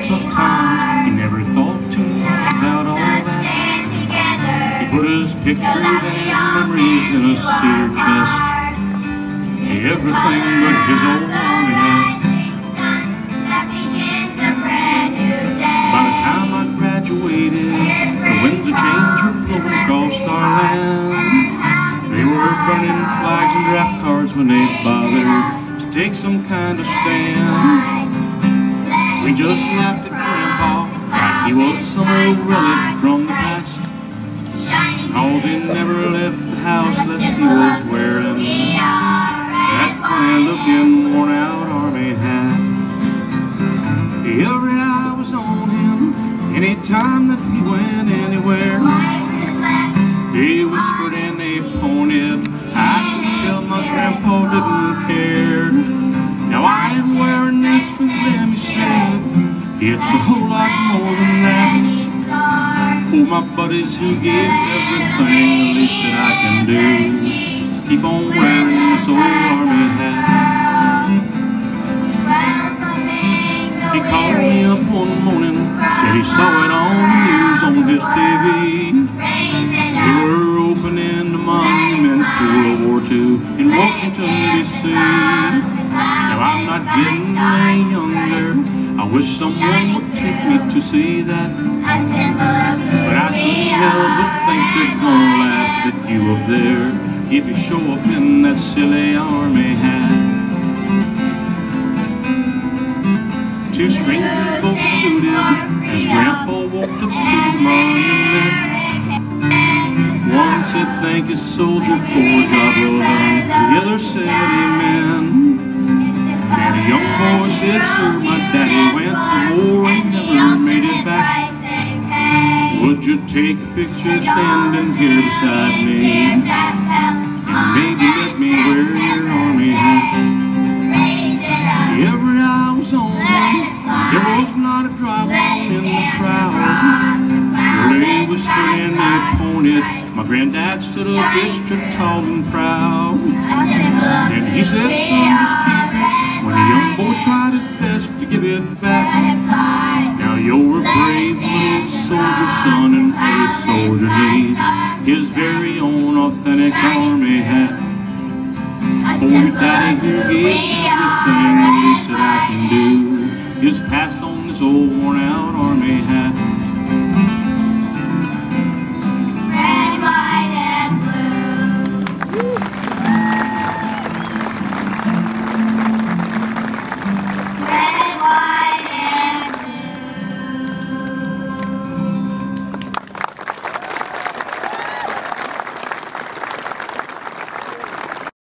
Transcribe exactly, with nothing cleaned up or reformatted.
tough times, he never thought too much about all that. He put his pictures and his memories in a cedar chest, everything but his old army hat. By the time I graduated, the winds of change were blowing across our land. They were burning flags and draft cards when they bothered to take some kind of stand. We just laughed at Grandpa like he was some old relic from the past, cause he never left the house lest he was wearing that funny looking worn out army hat. Every eye was on him anytime that he went anywhere. They whispered and they pointed, I could tell my grandpa didn't care. Now I ain't wearing this for them, he said, it's a whole lot more than that. For my buddies who give everything, the least that I can do, keep on wearing this old army hat. He called me up one morning, said he saw it on the news on his T V. They were opening the monument to World War Two in Washington, D C Now I'm not getting any younger, I wish someone would take me to see that, but I couldn't help but think they're gonna laugh at you up there if you show up in that silly army hat. Two strangers both saluted as Grandpa walked up to the monument. One said, thank you, soldier, for a job well done. The other said, amen. And a young boy said, sir, my daddy went to war and never made it back. Would you take a picture standing here beside me, and maybe let me wear your army hat? Every eye was on him, there was not a dry one in the crowd. They whispered and they pointed, my granddad stood up extra tall and proud. And he said, son, just keep it, when a young boy tried his best to give it back. Now you're a brave little soldier, son, and every soldier needs his very own authentic army hat. For your daddy who gave everything, the least that I can do is pass on this old worn out army hat.